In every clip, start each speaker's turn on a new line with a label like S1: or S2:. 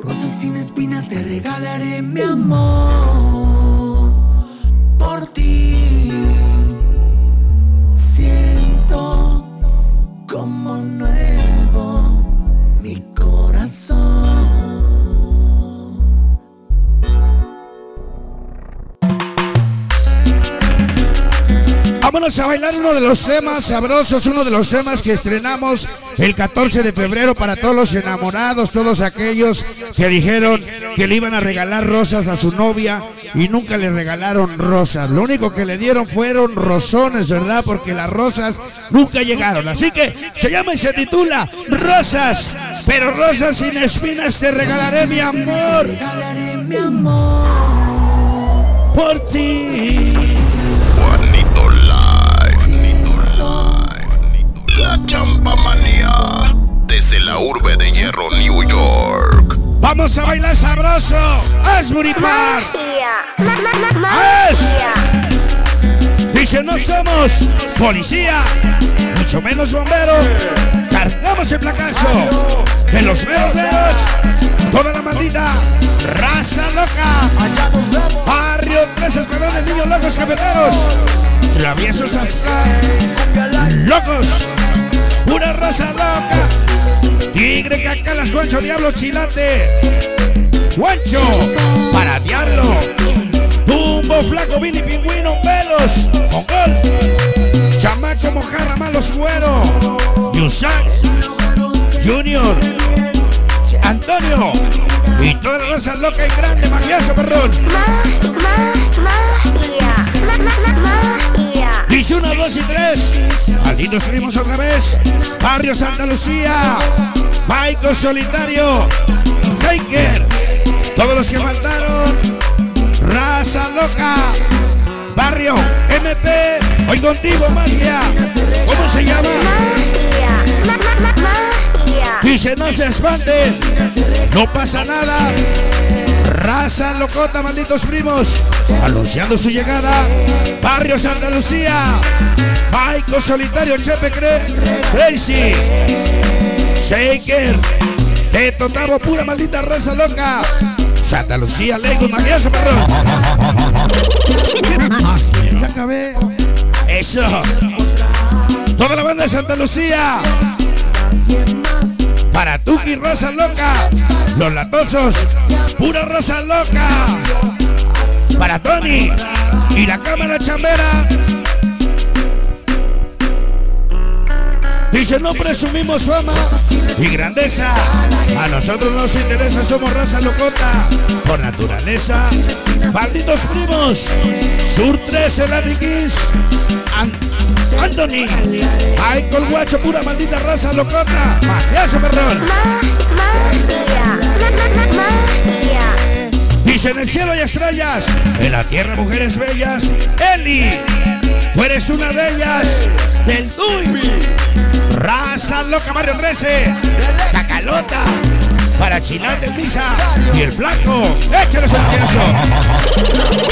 S1: Rosas sin espinas te regalaré, mi amor. Por ti siento como nuevo mi corazón.
S2: Vámonos a bailar uno de los temas sabrosos, uno de los temas que estrenamos el 14 de febrero para todos los enamorados, todos aquellos que dijeron que le iban a regalar rosas a su novia y nunca le regalaron rosas. Lo único que le dieron fueron rosones, ¿verdad? Porque las rosas nunca llegaron. Así que se llama y se titula Rosas, pero rosas sin espinas te regalaré, mi amor. Por ti.
S3: Juanito Live, la champamanía, desde la urbe de Hierro, New York.
S2: Vamos a bailar sabroso, Asbury Park. Dice, no somos policía, mucho menos bomberos. Cargamos el placazo de los meros dedos. Toda la maldita raza loca. Barrio 3 escuadrones, niños locos cafeteros. Traviesos hasta locos. Pura raza loca. Tigre, cacalas, guancho, diablo, chilate. Guancho, para diablo. Tumbo, flaco, Billy, pingüino, pelos, mongol, chamaco, mojarra, malos, güero, Yusak, Junior, Antonio y toda la raza loca y grande, magiazo, perdón. Dice 1, 2 y 3. Malditos primos otra vez. Barrio Santa Lucía. Maico Solitario. Taker. Todos los que faltaron. Raza loca. Barrio MP. Hoy contigo, magia. ¿Cómo se llama? Dice, no se espanten. No pasa nada. Raza locota, malditos primos. Anunciando su llegada. Barrio Santa Lucía. Maico Solitario, Chepe Crazy. Shaker. Teto Tavo, pura maldita raza loca. Santa Lucía, Lego, magioso, perdón. Ya acabé. Eso. Toda la banda de Santa Lucía. Para Tuki, raza loca. Los latosos, pura raza loca. Para Tony y la cámara chambera. Dice, no presumimos fama y grandeza. A nosotros nos interesa, somos raza locota. Por naturaleza. Malditos primos. Sur 13, Latin Kings. Anthony. Michael Guacho, pura maldita raza locota. Magiazo, perdón. Dice, en el cielo hay estrellas, en la tierra mujeres bellas. Eli, tú eres una de ellas. Del Dui. Raza loca, Barrio 13. Cacalota. Para Chilate, Misa. Y el flaco. Échale su magiazo.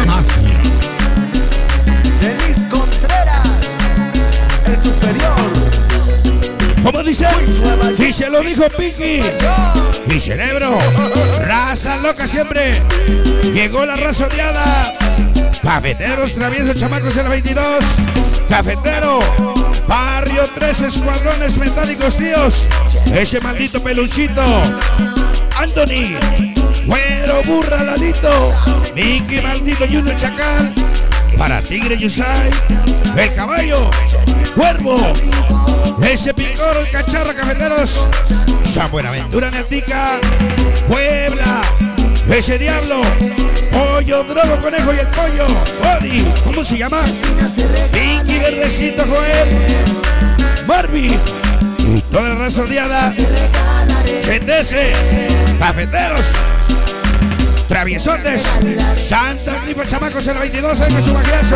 S1: Denis Contreras, el superior.
S2: ¿Cómo dice? Dice, lo dijo Piki. Mi cerebro. Raza loca siempre. Llegó la raza odiada. Cafeteros, traviesos, chamacos de la 22. Cafetero. Barrio 3 escuadrones metálicos, tíos. Ese maldito peluchito. Anthony. Güero, burra, Lalito. Mickey, maldito Junior Chacal. Para Tigre, Yusai. El caballo. Cuervo. Ese picoro, el cacharro, cafeteros. San Buenaventura, Netica. Puebla. Ese diablo. Pollo, drogo, conejo y el pollo. Odi. ¿Cómo se llama? Pinky, verdecito, Joel. Barbie. Y toda la raza odiada. Vendese. Cafeteros. Traviesotes. Santa Grifa, chamacos en la 22. Ahí con su magiazo.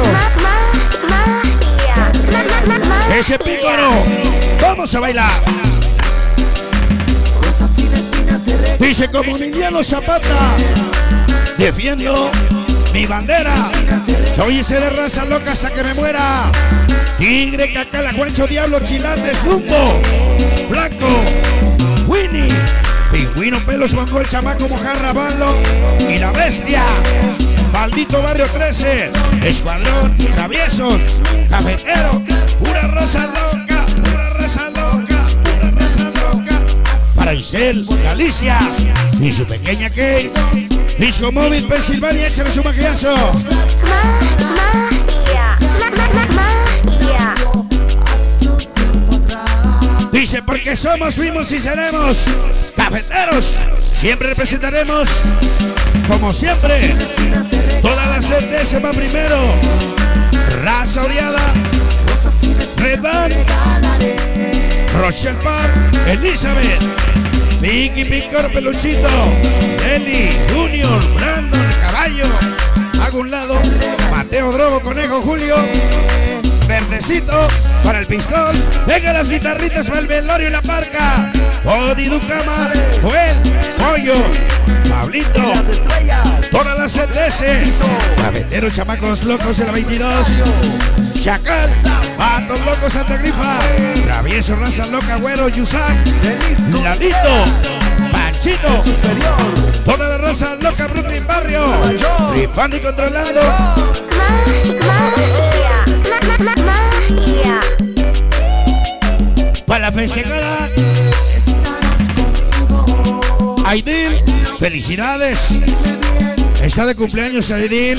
S2: Ese pícoro. Vamos a bailar. Dice, como Emiliano Zapata, defiendo mi bandera. Soy ese de raza loca hasta que me muera. Tigre, Cacala, Guancho, Diablo, Chilates, Dumbo, Flaco, Winnie, Pingüino Pelos, Mongol, el chamaco, Mojarra, Balo y la bestia. Maldito Barrio 13, Escuadrón, Traviesos, Cafetero, pura raza loca, pura raza loca, pura raza loca. Para Isel, Galicia y su pequeña Kate. Disco Móvil, Pensilvania, échale su maquillazo. Dice, porque somos, fuimos y seremos cafeteros. Siempre representaremos, como siempre, toda la CTS va primero. Raza odiada, Red Band, Rochelle Park, Elizabeth, Vicky Picor, Peluchito, Eli, Junior, Brandon, Caballo, hago un lado, Mateo Drogo, Conejo, Julio, Verdecito, para el pistol, venga las guitarritas para el velorio y la parca, Odi Ducama, Joel, Pollo, Pablito, toda la CTS, Cafetero, Chamacos Locos de la 22, Chacal, Patos Locos, Santa Grifa, Travieso, Raza Loca, Güero, Yusak, Ladito, Panchito, toda la raza loca, Brooklyn Barrio, rifando y controlando. Para la festejada, Aidil, felicidades. Está de cumpleaños Aidil.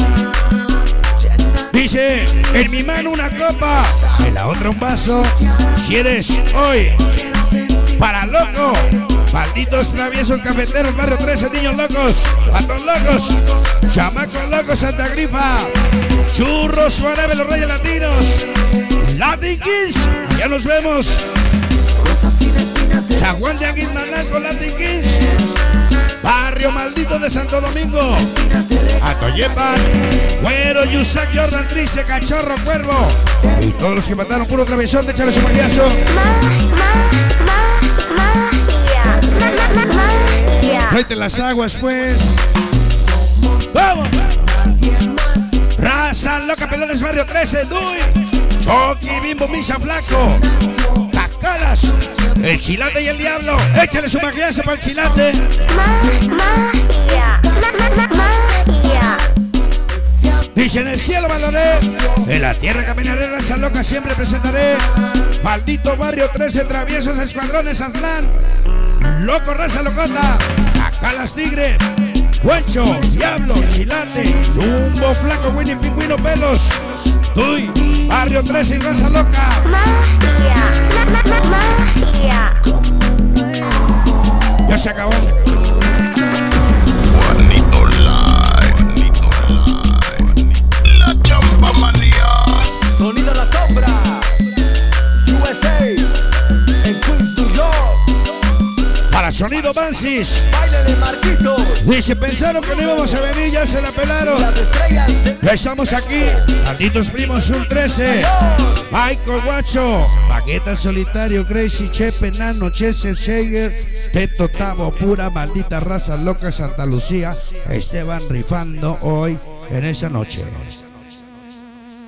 S2: Dice, en mi mano una copa, en la otra un vaso. Si eres hoy para loco, malditos traviesos cafeteros, Barrio 13, niños locos, patos locos, chamacos locos, Santa Grifa, Churros, Suárez, los Reyes Latinos, Latin Kings, ya nos vemos. San Juan de Aguilmanal con Latin Kings, Barrio Maldito de Santo Domingo, Atoyepan, Güero, Yusak, Jordan, Triste, Cachorro, Cuervo y todos los que mataron puro traviesón, de echarle su maquillazo. Tráete las aguas, pues. ¡Vamos! Raza Loca, Pelones, Barrio 13, Duy, Toki, Bimbo, Misa, Flaco, Cacalas, el Chilate y el Diablo. Échale su maquillazo para el Chilate. Dice, en el cielo valoré, en la tierra caminaré, Raza Loca siempre presentaré. Maldito Barrio 13, Traviesos, Escuadrones, Aztlán, Loco, Raza Locota, Cacalas, Tigre, Huencho, Diablo, Chilate, Jumbo, Flaco, Winnie, Pingüino, Pelos, Tuy, Barrio 13 y Raza Loca. Ya se acabó.
S3: Juanito Live, la chamba manía.
S1: Sonido La Sombra, USA, en Queens, New York.
S2: Para Sonido Bansis.
S1: Baile de Marquito.
S2: Dice, pensaron que no íbamos a venir, ya se la pelaron.
S1: Las estrellas de...
S2: Ya estamos aquí, malditos primos, Sur 13, Michael Guacho, Paqueta Solitario, Crazy, Chepe, Nano, Chester, Shager, Teto, Tavo, pura maldita raza loca, Santa Lucía, Esteban rifando hoy en esa noche.